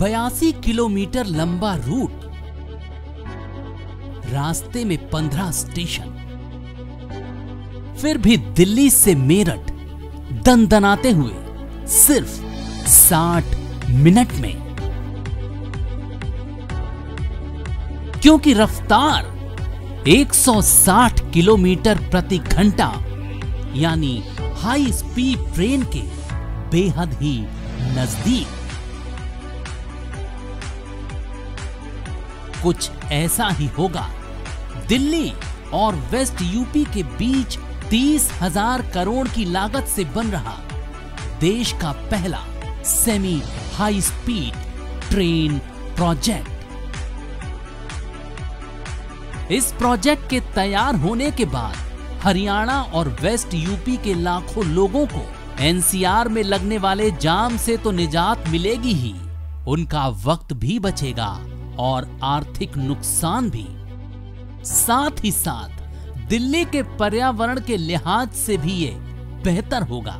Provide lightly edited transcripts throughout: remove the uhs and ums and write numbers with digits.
82 kilometre लंबा root, रास्ते में 15 स्टेशन, फिर भी दिल्ली से मेरठ दनदनाते हुए सिर्फ 60 मिनट में, क्योंकि रफ्तार 160 किलोमीटर प्रति घंटा यानी हाई स्पीड ट्रेन के बेहद ही नजदीक। कुछ ऐसा ही होगा दिल्ली और वेस्ट यूपी के बीच 30,000 करोड़ की लागत से बन रहा देश का पहला semi high speed train project. इस प्रोजेक्ट के तैयार होने के बाद हरियाणा और वेस्ट यूपी के लाखों लोगों को एनसीआर में लगने वाले जाम से तो निजात मिलेगी ही, उनका वक्त भी बचेगा और आर्थिक नुकसान भी। साथ ही साथ दिल्ली के पर्यावरण के लिहाज से भी ये बेहतर होगा।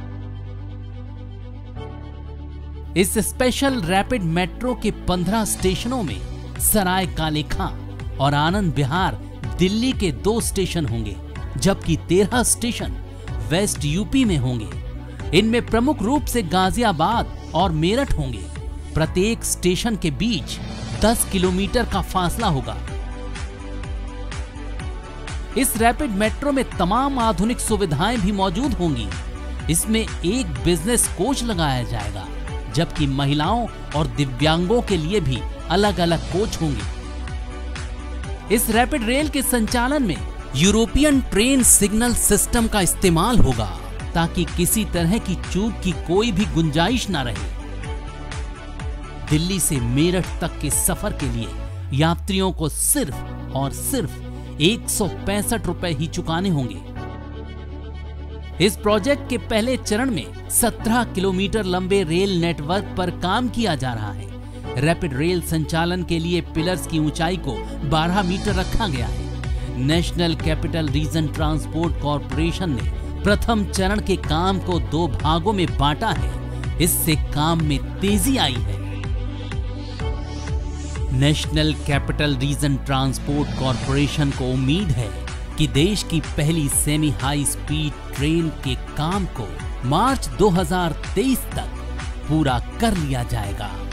इस स्पेशल रैपिड मेट्रो के 15 स्टेशनों में सराय काले खां और आनंद विहार दिल्ली के 2 स्टेशन होंगे, जबकि 13 स्टेशन वेस्ट यूपी में होंगे। इनमें प्रमुख रूप से गाजियाबाद और मेरठ होंगे। प्रत्येक स्टेशन के बीच 10 किलोमीटर का फासला होगा। इस रैपिड मेट्रो में तमाम आधुनिक सुविधाएं भी मौजूद होंगी। इसमें एक बिजनेस कोच लगाया जाएगा, जबकि महिलाओं और दिव्यांगों के लिए भी अलग अलग कोच होंगे। इस रैपिड रेल के संचालन में यूरोपियन ट्रेन सिग्नल सिस्टम का इस्तेमाल होगा, ताकि किसी तरह की चूक की कोई भी गुंजाइश ना रहे। दिल्ली से मेरठ तक के सफर के लिए यात्रियों को सिर्फ और सिर्फ 165 रुपए ही चुकाने होंगे। इस प्रोजेक्ट के पहले चरण में 17 किलोमीटर लंबे रेल नेटवर्क पर काम किया जा रहा है। रैपिड रेल संचालन के लिए पिलर्स की ऊंचाई को 12 मीटर रखा गया है। National Capital Region Transport Corporation ने प्रथम चरण के काम को 2 भागों में बांटा है। इससे काम में तेजी आई है। National Capital Region Transport Corporation को उम्मीद है कि देश की पहली सेमी हाई स्पीड ट्रेन के काम को मार्च 2023 तक पूरा कर लिया जाएगा।